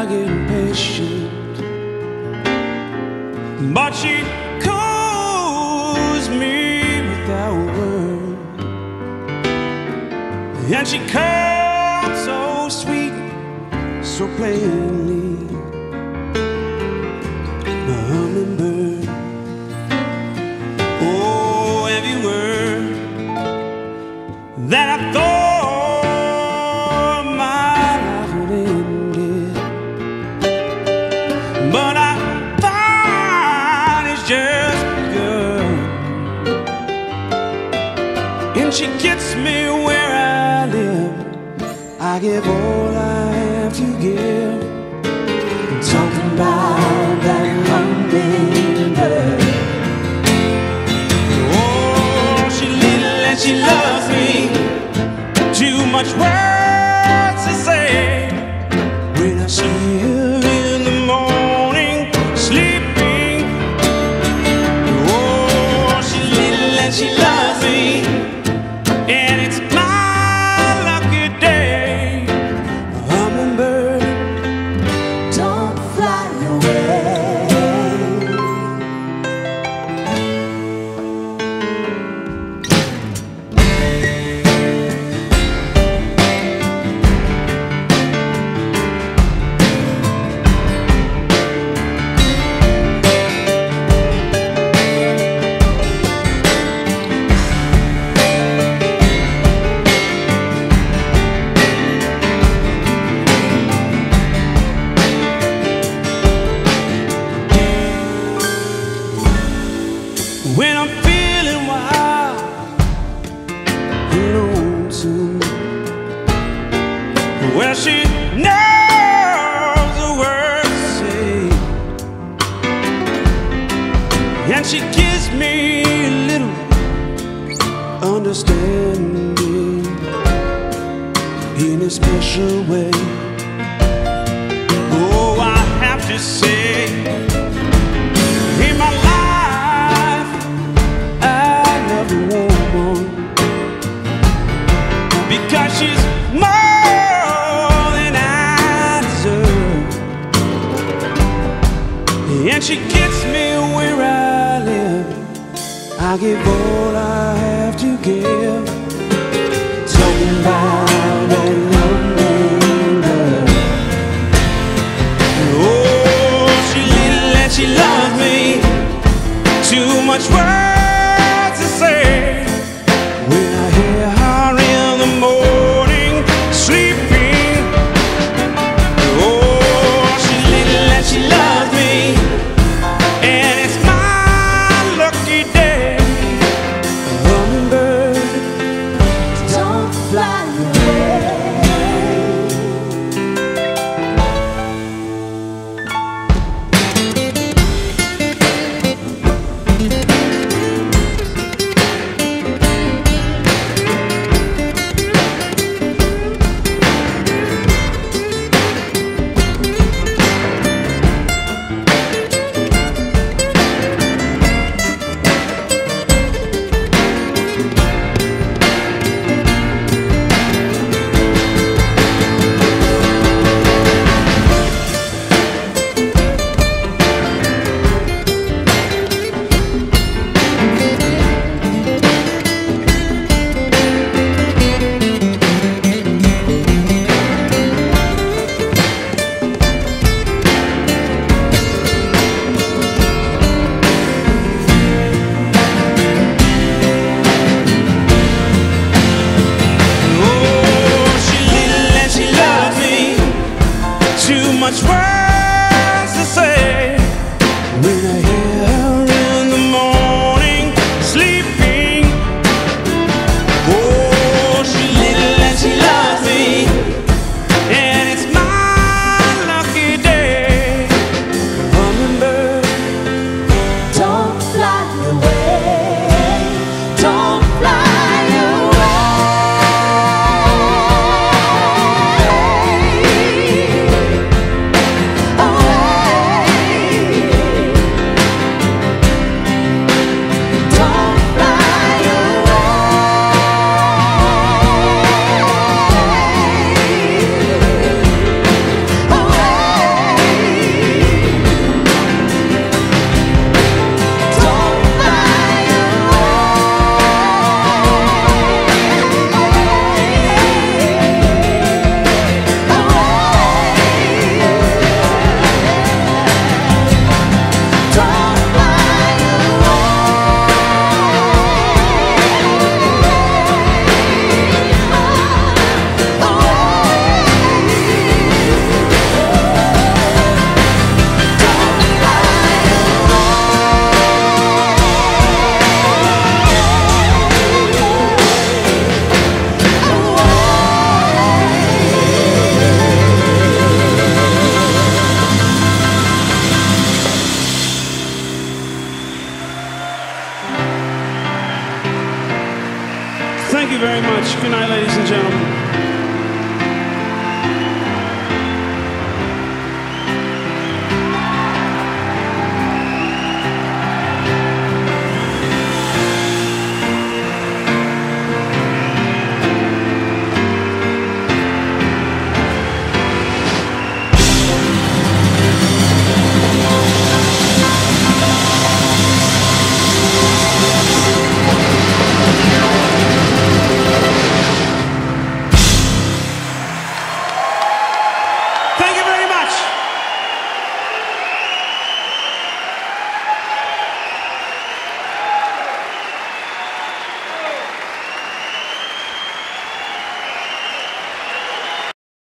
I get impatient, but she calls me without word, and she comes so sweet, so plainly. My hummingbird, oh, every word that I thought my life would ended, but I find it's just begun. And she gets me where I live. I give all I have to give. I'm talking about that hummingbird. Oh, she little and she loves me. Too much words to say. When I see her in the morning sleeping, oh, she little and she loves me, and it's my lucky day. Hummingbird, don't fly away. When I'm feeling wild and lonesome, well, she knows the words to say, and she gives me a little understanding in a special way. Oh, I have to say, in my life because she's more than I deserve, and she gets me where I live. I give all I have to give. Talking about that hummingbird. Oh, she little and she loves me. Too much words to say. When I hear her in the morning sleeping, oh, she's little and she loves me, and it's my lucky day. Hummingbird, don't fly away. Too much words to say. When I hear her in the morning sleeping, oh, she little and she loves me, and it's my lucky day. Hummingbird, don't fly away. Don't fly away. Good night, ladies and gentlemen.